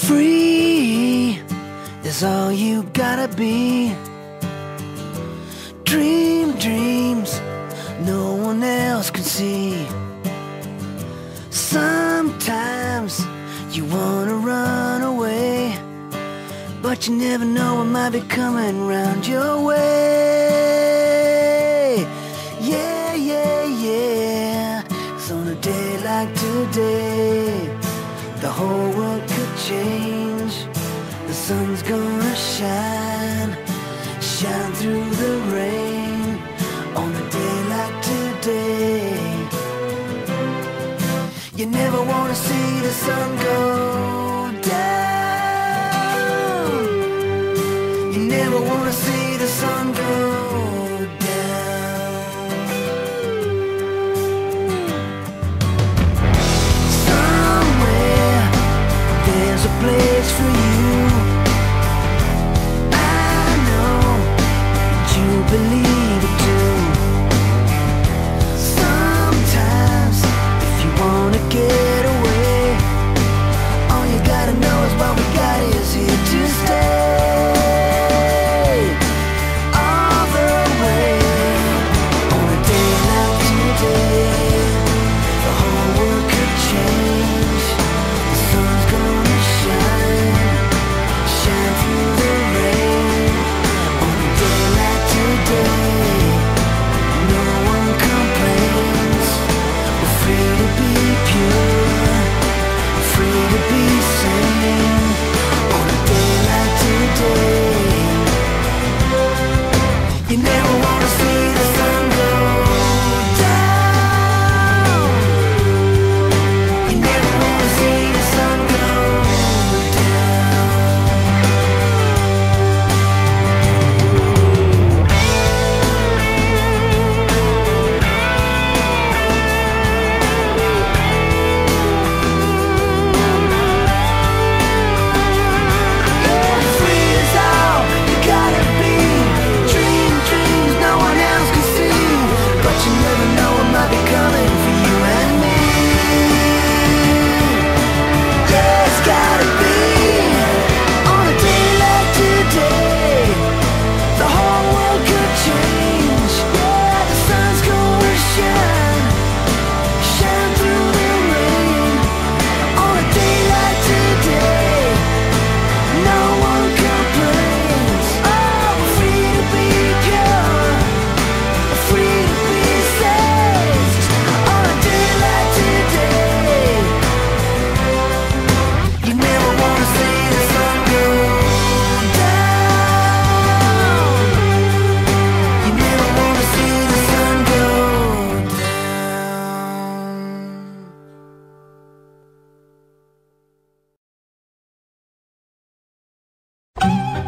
Free is all you gotta be. Dream dreams no one else can see. Sometimes you wanna run away, but you never know what might be coming round your way. Yeah, yeah, yeah. 'Cause on a day like today, the whole world could change. The sun's gonna shine, shine through the rain. On a day like today, you never wanna see the sun go down. You never wanna see the sun go down. Somewhere there's a place for you. I know that you believe it too. Sometimes if you wanna get away, all you gotta know is what we got is here to stay. All the way. On a day like today, the whole world could change. The sun's gonna shine, shine through the rain. On a day like today, no one complains. We're free to be pure, free to be sane. On a day like today, you never wanna see the sun go down. You never wanna see the sun go down. Free is all you gotta be. Dream dreams no one else can see, but you never know what might be coming for you and me. Yeah, it's gotta be. On a day like today, the whole world could change. Yeah, the sun's gonna shine, shine through the rain. On a day like today, no one complains. Oh, we're free to be pure, free to be safe. On a day like today, you never wanna see the sun go down. You never wanna see the sun go down.